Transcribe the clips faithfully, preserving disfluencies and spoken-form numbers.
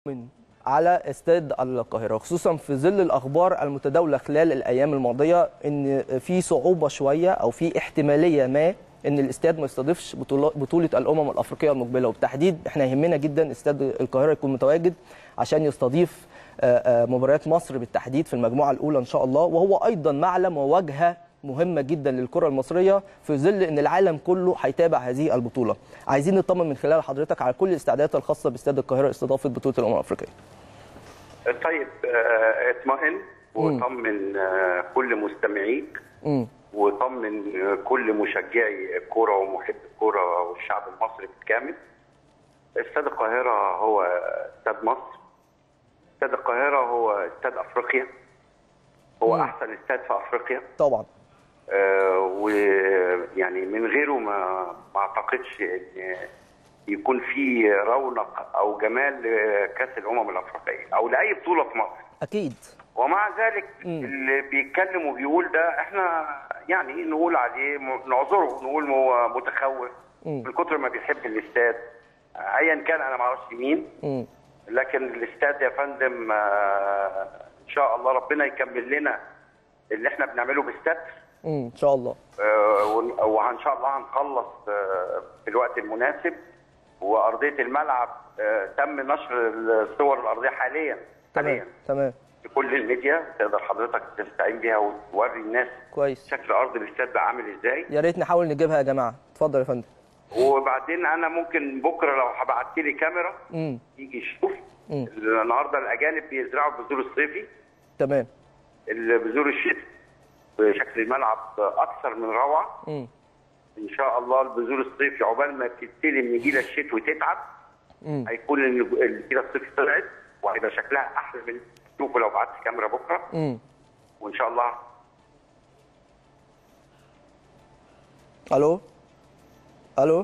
من على استاد القاهرة، خصوصا في ظل الأخبار المتداولة خلال الأيام الماضية إن في صعوبة شوية أو في احتمالية ما إن الاستاد ما يستضيفش بطولة الأمم الأفريقية المقبلة، وبالتحديد إحنا يهمنا جدا استاد القاهرة يكون متواجد عشان يستضيف مباريات مصر بالتحديد في المجموعة الأولى إن شاء الله، وهو أيضا معلم وواجهة مهمة جدا للكرة المصرية في ظل ان العالم كله هيتابع هذه البطولة. عايزين نطمن من خلال حضرتك على كل الاستعدادات الخاصة باستاد القاهرة لاستضافة بطولة الأمم الأفريقية. طيب اطمئن وطمن كل مستمعيك وطمن كل مشجعي الكرة ومحب الكرة والشعب المصري بالكامل. استاد القاهرة هو استاد مصر. استاد القاهرة هو استاد أفريقيا. هو مم. أحسن استاد في أفريقيا. طبعا. آه ويعني من غيره ما ما اعتقدش ان يكون في رونق او جمال لكاس الامم الافريقيه او لاي بطوله في مصر. اكيد. ومع ذلك مم. اللي بيتكلم وبيقول ده احنا يعني نقول عليه نعذره، نقول هو متخوف مم. من كتر ما بيحب الاستاد ايا كان. انا ما اعرفش مين مم. لكن الاستاد يا فندم آه ان شاء الله ربنا يكمل لنا اللي احنا بنعمله بالستر ان شاء الله. آه وان شاء الله هنخلص آه في الوقت المناسب. وارضيه الملعب آه تم نشر الصور الارضيه حاليا حاليا تمام في كل الميديا، تقدر حضرتك تستعين بيها وتوري الناس كويس شكل ارض الاستاد ده عامل ازاي. يا ريت نحاول نجيبها يا جماعه. اتفضل يا فندم. وبعدين انا ممكن بكره لو هبعت لي كاميرا مم. يجي يشوف. النهارده الاجانب بيزرعوا البذور الصيفي. تمام. البذور الشتوي شكل الملعب اكثر من روعه. م. ان شاء الله البذور الصيفي عقبال ما تبتدي النجيله الشتوي تتعب م. هيكون النجيله الصيفي طلعت وهيبقى شكلها احلى من تشوفه لو بعت كاميرا بكره. م. وان شاء الله. الو الو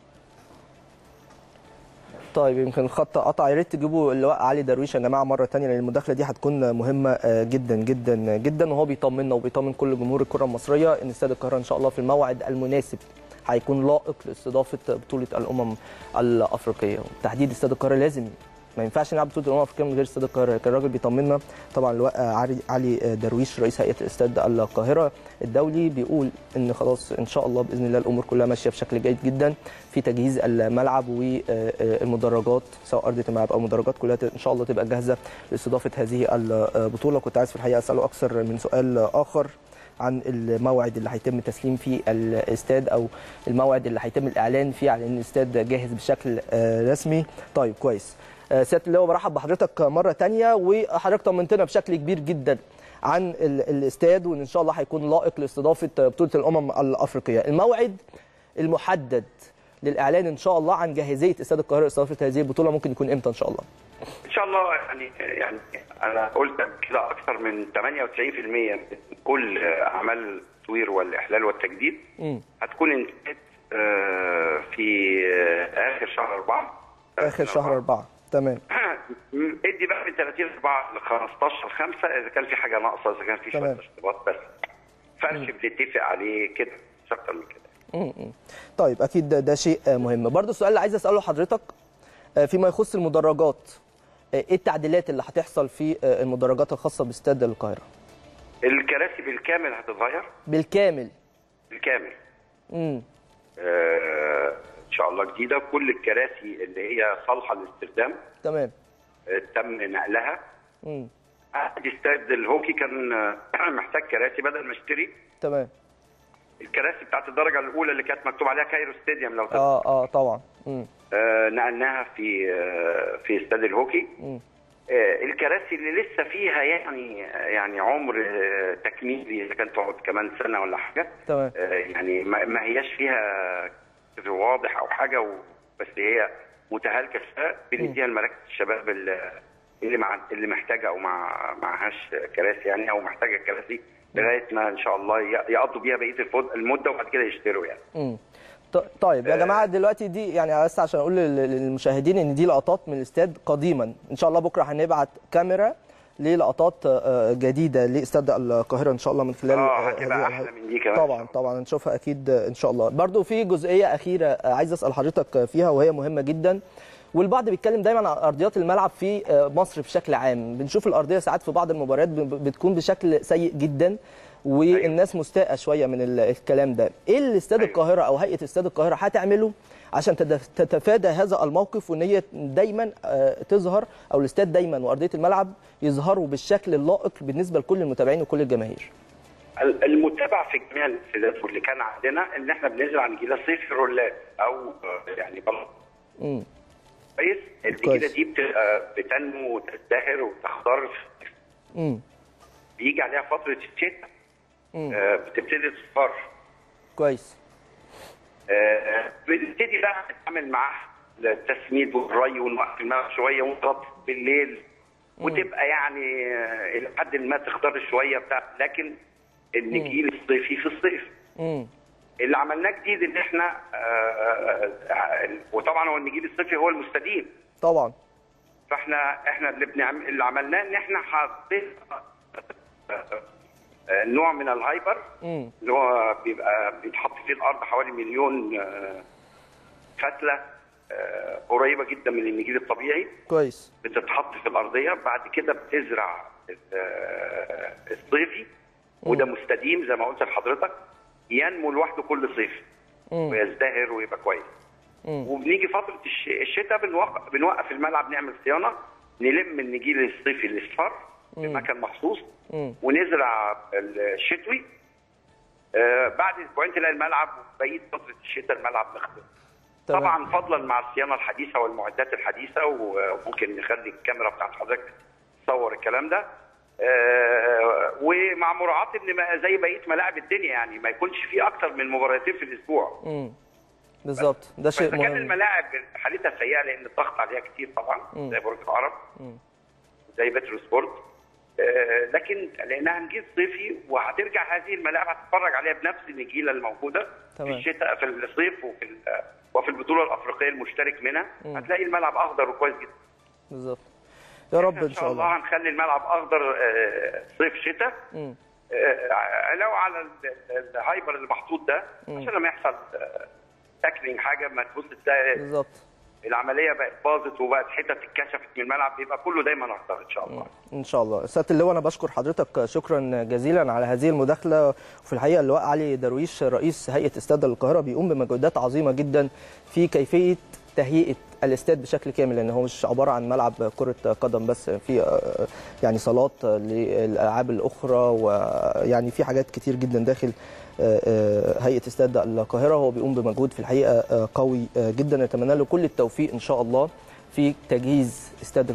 طيب يمكن الخط قطع، يا ريت تجيبوا اللواء علي درويش يا جماعه مره ثانيه لان المداخله دي هتكون مهمه جدا جدا جدا، وهو بيطمنا وبيطمن كل جمهور الكره المصريه ان استاد القاهره ان شاء الله في الموعد المناسب هيكون لائق لاستضافه بطوله الامم الافريقيه. وتحديد استاد القاهره لازم ما ينفعش نلعب بطوله الامم الافريقيه من غير استاد القاهره. كان الراجل بيطمنا طبعا اللواء علي درويش رئيس هيئه استاد القاهره الدولي بيقول ان خلاص ان شاء الله باذن الله الامور كلها ماشيه بشكل جيد جدا في تجهيز الملعب والمدرجات سواء ارضيه الملعب او المدرجات كلها ان شاء الله تبقى جاهزه لاستضافه هذه البطوله. كنت عايز في الحقيقه اساله اكثر من سؤال اخر عن الموعد اللي هيتم تسليم فيه الاستاد او الموعد اللي هيتم الاعلان فيه على ان الاستاد جاهز بشكل رسمي. طيب كويس. سياده اللواء برحب بحضرتك مره ثانيه، وحضرتك طمنتنا بشكل كبير جدا عن الاستاد وان ان شاء الله هيكون لائق لاستضافه بطوله الامم الافريقيه. الموعد المحدد للاعلان ان شاء الله عن جاهزيه استاد القاهره لاستضافه هذه البطوله ممكن يكون امتى ان شاء الله؟ ان شاء الله يعني يعني انا قلت كده اكثر من ثمانية وتسعين بالمئة من كل اعمال التطوير والاحلال والتجديد م. هتكون انتهت في اخر شهر أربعة. اخر شهر أربعة تمام. ادي بقى من ثلاثين أربعة ل خمستاشر خمسة اذا كان في حاجه ناقصه، اذا كان في شويه تشطيبات بس فرش بنتفق عليه كده مش اكتر من كده. امم طيب اكيد ده, ده شيء مهم. برضه السؤال اللي عايز اساله لحضرتك فيما يخص المدرجات، ايه التعديلات اللي هتحصل في المدرجات الخاصه باستاد القاهره؟ الكراسي بالكامل هتتغير. بالكامل بالكامل. امم آه ان شاء الله جديده. كل الكراسي اللي هي صالحه للاستخدام تمام تم نقلها. امم استاد الهوكي كان محتاج كراسي بدل ما اشتري. تمام. الكراسي بتاعت الدرجه الاولى اللي كانت مكتوب عليها كايرو ستاديوم لو تذكر. اه اه طبعا. امم آه نقلناها في آه في استاد الهوكي. امم آه الكراسي اللي لسه فيها يعني يعني عمر آه تكميلي اذا كانت تقعد كمان سنه ولا حاجه. تمام. آه يعني ما هياش فيها واضح او حاجه بس هي متهالكه شويه بنديها لمراكز الشباب اللي مع اللي محتاجه او مع معهاش كراسي يعني او محتاجه كراسي لغايه ما ان شاء الله يقضوا بيها بقيه المده وبعد كده يشتروا يعني. امم طيب يا جماعه دلوقتي دي يعني بس عشان اقول للمشاهدين ان دي لقطات من الاستاد قديما. ان شاء الله بكره هنبعت كاميرا للقطات جديده لاستاد القاهره ان شاء الله من خلال اه هتبقى احلى من دي كمان. طبعا طبعا نشوفها اكيد ان شاء الله. برضو في جزئيه اخيره عايز اسال حضرتك فيها وهي مهمه جدا، والبعض بيتكلم دايما عن ارضيات الملعب في مصر بشكل عام. بنشوف الارضيه ساعات في بعض المباريات بتكون بشكل سيء جدا والناس مستاءه شويه من الكلام ده. ايه اللي استاد القاهره او هيئه استاد القاهره هتعمله عشان تتفادى هذا الموقف، وان هي دايما تظهر او الاستاد دايما وارضيه الملعب يظهروا بالشكل اللائق بالنسبه لكل المتابعين وكل الجماهير؟ المتابع في جميع الاستادات واللي كان عندنا ان احنا بنزرع نجيله صيف رولات او يعني بلط. امم كويس. النجيله دي بتبقى بتنمو وتزدهر وتخضر. امم بيجي عليها فتره الشتاء آه بتبتدي تصفر. كويس. آه بنبتدي بقى نتعامل معاها التسميد والري ونوقف الماء شويه ونضغط بالليل وتبقى يعني آه الى حد ما تخضر شويه بتاع، لكن النجيل الصيفي في الصيف. امم اللي عملناه جديد ان احنا آه آه وطبعا هو النجيل الصيفي هو المستديم طبعا. فاحنا احنا اللي بنعمل اللي عملناه ان احنا حاطين نوع من الهايبر مم. اللي هو بيبقى بيتحط فيه الارض حوالي مليون فتله قريبه جدا من النجيل الطبيعي. كويس. بتتحط في الارضيه، بعد كده بتزرع الصيفي وده مستديم زي ما قلت لحضرتك، ينمو لوحده كل صيف مم. ويزدهر ويبقى كويس. مم. وبنيجي فتره الشتاء بنوقف بنوقف الملعب، نعمل صيانه، نلم النجيل الصيفي الاصفر في مكان مخصوص ونزرع الشتوي. آه بعد اسبوعين تلاقي الملعب بقيه فتره الشتاء الملعب مخضر. طبعا فضلا مع الصيانه الحديثه والمعدات الحديثه، وممكن نخلي الكاميرا بتاعت حضرتك تصور الكلام ده. آه ومع مراعاه ان زي بقيه ملاعب الدنيا يعني ما يكونش فيه اكتر من مباراتين في الاسبوع. امم بالظبط، ده شيء مهم. كان الملاعب حالتها سيئه لان الضغط عليها كتير طبعا. مم. زي برج العرب مم. زي بترو سبورت. آه لكن لانها نجيل صيفي وهترجع هذه الملاعب هتتفرج عليها بنفس النجيله الموجوده تمام. في الشتاء في الصيف وفي وفي البطوله الافريقيه المشترك منها. مم. هتلاقي الملعب اخضر وكويس جدا. بالظبط. يا رب ان شاء الله. ان شاء الله هنخلي الملعب اخضر آه صيف شتاء. آه لو على الهايبر اللي محطوط ده مم. عشان لما يحصل آه تاكلينج حاجه ما تبص تلاقي بالظبط العمليه بقت باظت وبقت حتت اتكشفت من الملعب، بيبقى كله دايما اخضر ان شاء الله. ان شاء الله. سياده اللواء انا بشكر حضرتك شكرا جزيلا على هذه المداخله. وفي الحقيقه اللواء علي درويش رئيس هيئه استاد القاهره بيقوم بمجهودات عظيمه جدا في كيفيه تهيئه الاستاد بشكل كامل، لان هو مش عباره عن ملعب كره قدم بس، في يعني صالات للالعاب الاخرى، ويعني في حاجات كتير جدا داخل هيئه استاد القاهره. هو بيقوم بمجهود في الحقيقه قوي جدا، نتمنى له كل التوفيق ان شاء الله في تجهيز استاد